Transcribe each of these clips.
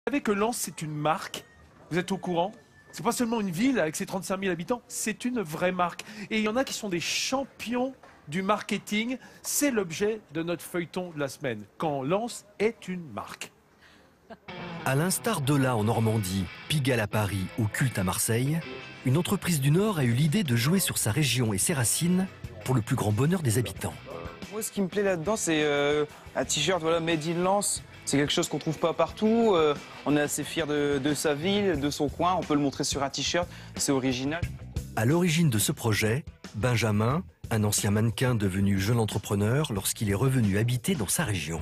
savez que Lens, c'est une marque? Vous êtes au courant? C'est pas seulement une ville avec ses 35 000 habitants, c'est une vraie marque. Et il y en a qui sont des champions du marketing. C'est l'objet de notre feuilleton de la semaine, quand Lens est une marque. À l'instar d'Ola en Normandie, Pigalle à Paris ou Culte à Marseille, une entreprise du Nord a eu l'idée de jouer sur sa région et ses racines pour le plus grand bonheur des habitants. Moi, ce qui me plaît là-dedans, c'est un t-shirt, voilà, Made in Lens. C'est quelque chose qu'on trouve pas partout. On est assez fiers de sa ville, de son coin. On peut le montrer sur un t-shirt. C'est original. À l'origine de ce projet, Benjamin, un ancien mannequin devenu jeune entrepreneur lorsqu'il est revenu habiter dans sa région.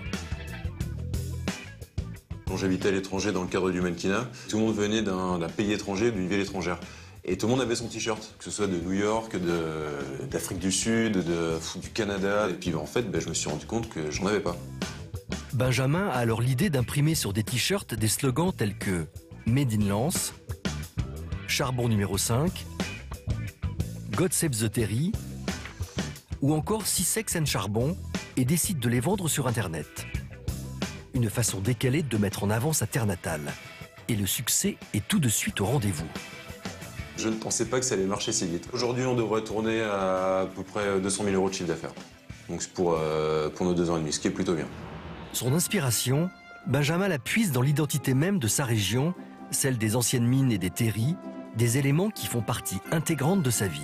Quand j'habitais à l'étranger dans le cadre du mannequinat, tout le monde venait d'un pays étranger, d'une ville étrangère. Et tout le monde avait son t-shirt, que ce soit de New York, d'Afrique du Sud, du Canada. Et puis en fait, je me suis rendu compte que j'en avais pas. Benjamin a alors l'idée d'imprimer sur des t-shirts des slogans tels que Made in Lens, Charbon numéro 5, God Save the Terry ou encore Sissex and Charbon, et décide de les vendre sur Internet. Une façon décalée de mettre en avant sa terre natale. Et le succès est tout de suite au rendez-vous. Je ne pensais pas que ça allait marcher si vite. Aujourd'hui, on devrait tourner à peu près 200 000 € de chiffre d'affaires. Donc c'est pour nos 2 ans et demi, ce qui est plutôt bien. Son inspiration, Benjamin la puise dans l'identité même de sa région, celle des anciennes mines et des terris, des éléments qui font partie intégrante de sa vie.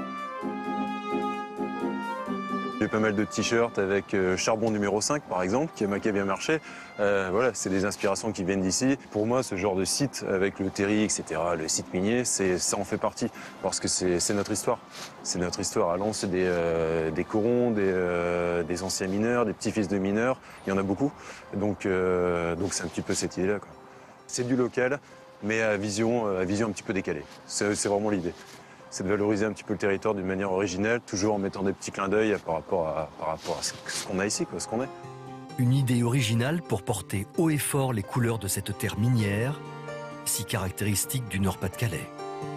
J'ai pas mal de t-shirts avec Charbon numéro 5 par exemple, qui a bien marché. Voilà, c'est des inspirations qui viennent d'ici. Pour moi, ce genre de site avec le terri, etc., le site minier, ça en fait partie. Parce que c'est notre histoire. C'est notre histoire. À Lens, c'est des corons, des anciens mineurs, des petits-fils de mineurs. Il y en a beaucoup. Donc c'est un petit peu cette idée-là. C'est du local, mais à vision un petit peu décalée. C'est vraiment l'idée. C'est de valoriser un petit peu le territoire d'une manière originale, toujours en mettant des petits clins d'œil par rapport à ce qu'on a ici, ce qu'on est. Une idée originale pour porter haut et fort les couleurs de cette terre minière, si caractéristique du Nord-Pas-de-Calais.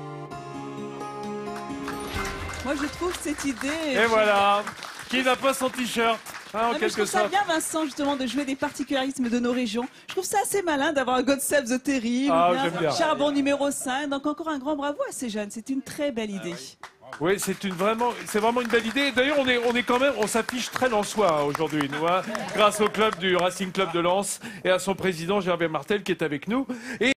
Moi, je trouve cette idée... Et voilà, qui n'a pas son t-shirt en Je quelque trouve ça sorte. bien, Vincent, justement, de jouer des particularismes de nos régions. Je trouve ça assez malin d'avoir un God Save the Terry, j'aime bien. Charbon numéro 5. Donc encore un grand bravo à ces jeunes. C'est une très belle idée. Oui, c'est vraiment une belle idée. D'ailleurs, on s'affiche très lensois aujourd'hui, nous, grâce au club du Racing Club de Lens et à son président Gervais Martel qui est avec nous. Et